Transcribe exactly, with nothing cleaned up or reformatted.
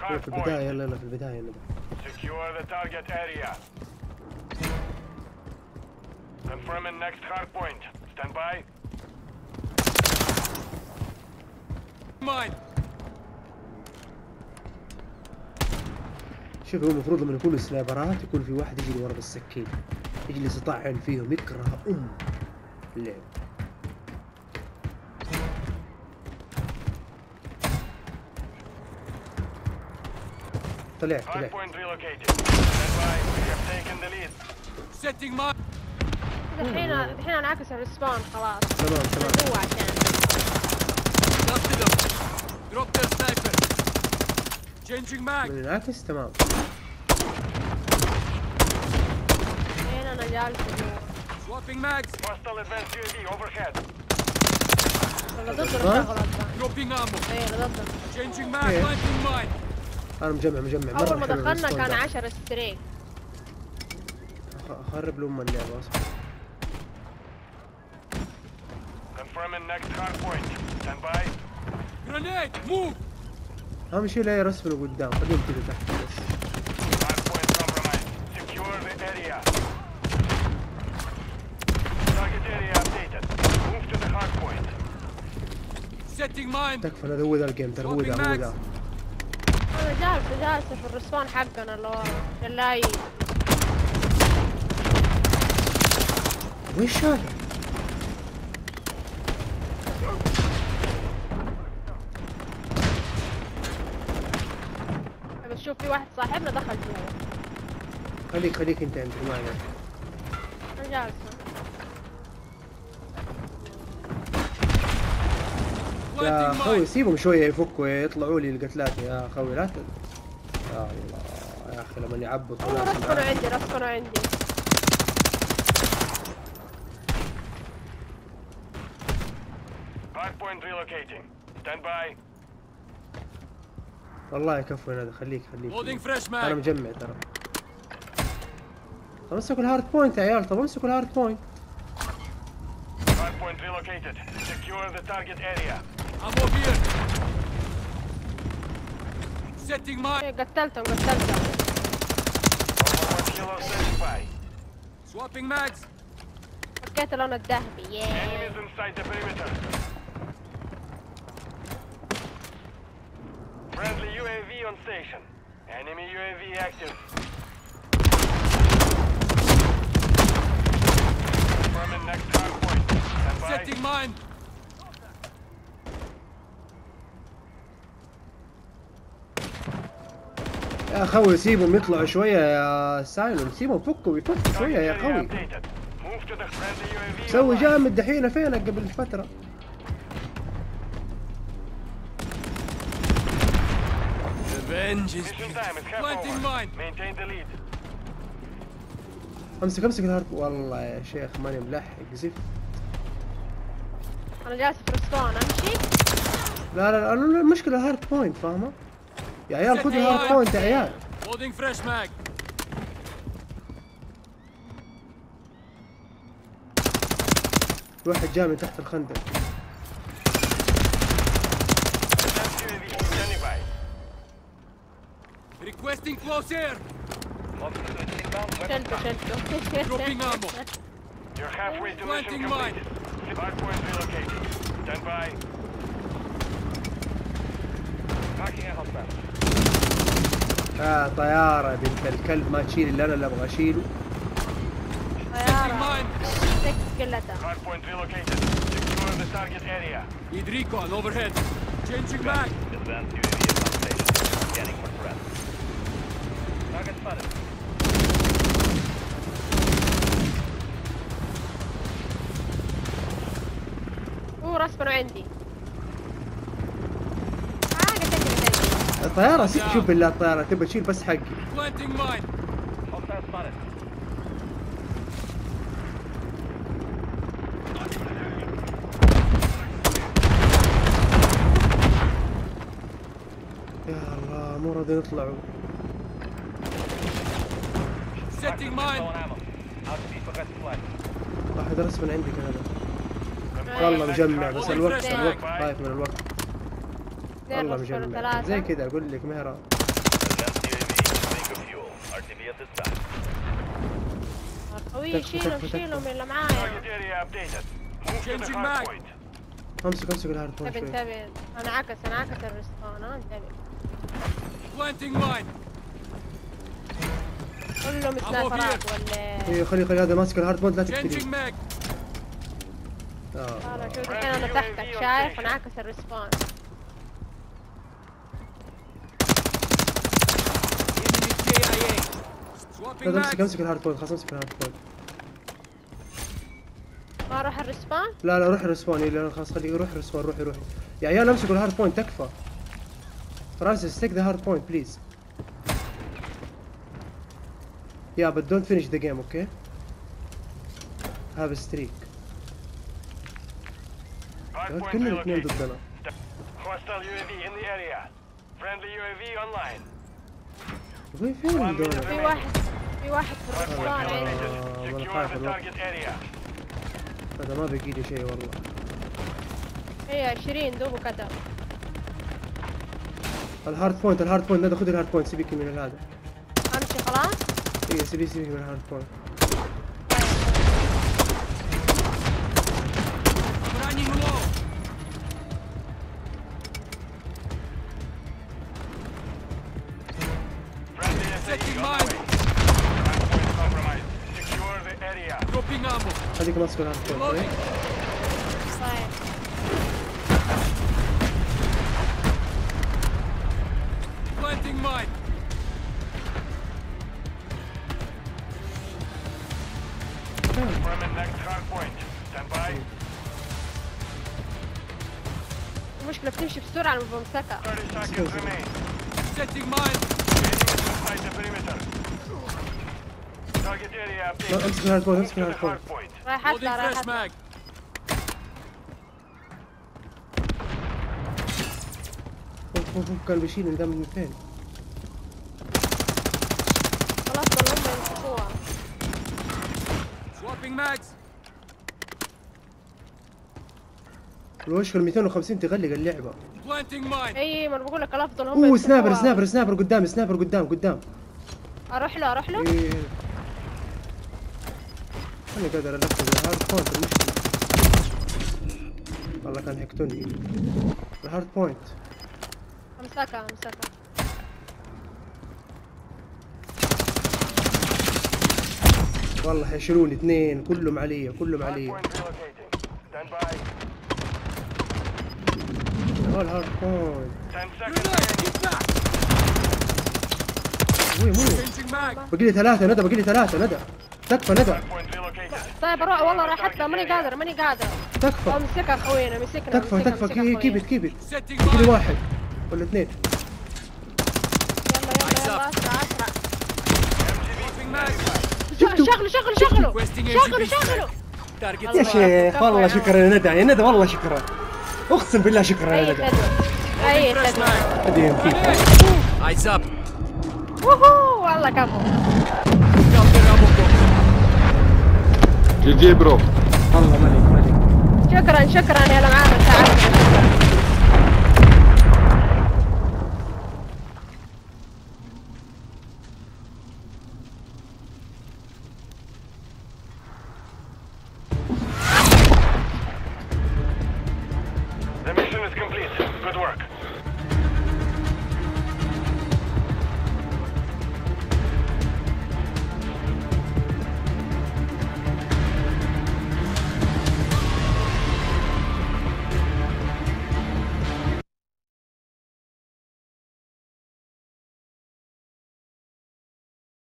في البداية. يلا يلا في البداية يلا. Secure the target area. Confirming next hard point. Stand by. Mine. شوف هو المفروض لما يكونوا سنايبرات يكون في واحد يجي ورا بالسكين يجلس يطعن فيهم يكره ام اللعب. طلع طلع. الحين الحين انعكس الريسبون خلاص. تمام تمام. جوا عشان. من انعكس تمام. الحين انا جالس جوا. Swapping mags. Hostile advanced U A V overhead. والله ضد الشغل Dropping ammo. ايه ضد. Changing mag. Planting mine. انا مجمع مجمع مرة. اول ما دخلنا كان عشرة ستريك. اخرب لهم اللعبة اصبر. Confirming next hard point. Stand by. Grenade. Move. اهم شيء لا يرسلوا قدام خليهم كذا تحت بس. Hard point compromised. Secure the area. Target area updated. Move to the hard point. Setting mine. تكفى هذا هو ذا الجيم ترى هو ذا هو ذا. انا جالسة جالسة في الرسبون حقنا اللي ورا اللاي. وش هذا؟ بس شوف في واحد صاحبنا دخل جوا. خليك خليك انت انت معي. انا جالسة. يا خوي سيبهم شوية يفكوا يطلعوا لي القتلات يا خوي لا ت... يا الله يا اخي لما يعبطوا ناس. رسكنوا عندي رسكنوا عندي. Hard point relocating. Stand by. والله يكفوا هذا خليك خليك. Loading fresh mag. انا مجمع ترى. طب امسكوا الهارد بوينت يا عيال طب امسكوا الهارد بوينت. Hard point relocated. Secure the target area. I'm over here. Setting mine. قتلتهم قتلتهم. Over one kilo certify. Swapping mags. فكيت اللون الذهبي. Enemies inside the perimeter. Friendly U A V on station. Enemy U A V active. Confirming next hard point. Stand by. Setting mine. يا خوي سيبهم يطلعوا شوية يا سايلون سيبهم فكوا يفكوا شوية يا خوي. سوي جامد دحين فينك قبل فترة. امسك امسك الهارد والله يا شيخ ماني ملحق زفت. انا جالس في ريسبون امشي. لا لا لا المشكلة الهارد بوينت فاهمة؟ يا عيال خذوا الهارد بوينت يا عيال. Loading fresh mag. واحد جاء من تحت الخندق. Requesting close air. شلته شلته. Dropping ammo. You're halfway to mission complete. Hard point relocated. Stand by. Marking a hostile. آه طيارة بنت الكلب ما تشيل اللي أنا اللي أبغى أشيله. طيارة. سكس كلتها. Hard point relocated. Secure the target area. Need recon overhead. Changing back. Advanced U A V on station. Scanning for threat. Target spotted. هو رسبنوا عندي. الطيارة شوف بالله الطيارة تبى تشيل بس حقي. يا الله مو راضيين يطلعوا. واحد رسم من عندك هذا. والله مجمع بس الوقت الوقت خايف من الوقت. والله مجمع زي كذا اقول لك مهرة. خوي شيلهم شيلهم اللي معايا. Changing mag. امسك امسك الهارد بوينت انتبه شوي. انتبه، انا عكس انا عكس الرسبان. ها انتبه. Planting mine. كلهم سنايبرات ولا؟ ايوه خلي خلي هذا ماسك الهارد بوينت لا Changing تقتليه. mag. اه والله شوف الحين انا تحتك شايف، انا عكس الرسبان. Swapping لا امسك mag. امسك الهارد بوينت خلاص امسك الهارد بوينت. ما اروح الرسبان؟ لا لا روح الرسبان. لا خلاص خليه يروح الرسبان. روحي روحي يا عيال امسكوا الهارد بوينت تكفى. فرانسيس take the hard point please. Yeah but don't finish the game okay. Have a streak. كلنا الاثنين ضدنا. Hostile U A V in the area. Friendly U A V online. وين فين دول؟ في واحد في واحد في الرسبان عندي. آه، أنا Secure خايف the الوقت. target area. هذا ما بقي لي شيء والله. هي عشرين دوب وكتب. الهارد بوينت الهارد بوينت ندى خذ الهارد بوينت سيبك من هذا. امشي خلاص؟ اي سيبي سيبك من الهارد بوينت. Running low. Friendly setting mine. Hardpoint compromised. Secure the area. Dropping ammo. خليك ماسك الهارد بوينت. Loading. طيب Planting mine. Confirming next hardpoint. Stand by. المشكلة بتمشي بسرعة لما بمسكها. thirty seconds remain. Setting mine. Getting inside the perimeter. Target area update. لا امسك الهارد بوينت امسك To the الهارد بوينت. hardpoint. رايح اطلع Loading رايح fresh اطلع. mag. اوف اوف أوف، كان بيشيل من ده من فين؟ خلاص والله هم يمسكوها. Swapping mags. الوشك ال مئتين وخمسين تغلق اللعبة. Planting mine. اي ما انا بقول لك الافضل هم اوه يمسكوها. سنايبر سنايبر سنايبر قدامي سنايبر قدام قدام. اروح له اروح له. ايه انا قادر انفذ الهارد بوينت. المشكلة والله كان هيقتلني. الهارد بوينت امسكها امسكها. والله حيشيلوني اثنين كلهم علي كلهم علي. Hardpoint relocating. Stand by. هو الهارد بوينت. ten seconds remaining. مو مو Changing mag. باقي لي ثلاثة ندى باقي لي ثلاثة ندى. تكفى ندى Hardpoint relocated. طيب اروح والله رايح اطلع ماني قادرة ماني قادرة. تكفى امسكها خوينا مسكنا. تكفى مسكها، تكفى مسكها كيب خوينا. كيب Setting باقي لي mine. واحد ولا اثنين. يلا يلا يلا اسرع اسرع. Swapping mag. شغلوا شغلوا شغلوا Requesting شغلوا A G B شغلوا. strike. Target يا الله. شيخ كفى والله يا شكرا يا ندى يا ندى والله شكرا. اقسم بالله شكرا يا اي ندى. خدمة اي fresh خدمة. mag. هديهم فيك. Eyes up. ووهو والله كفو. Counter ammo box. جي جي برو. والله ملك ملك. شكرا شكرا يا لمعان ساعدتنا. The mission is complete. Good work.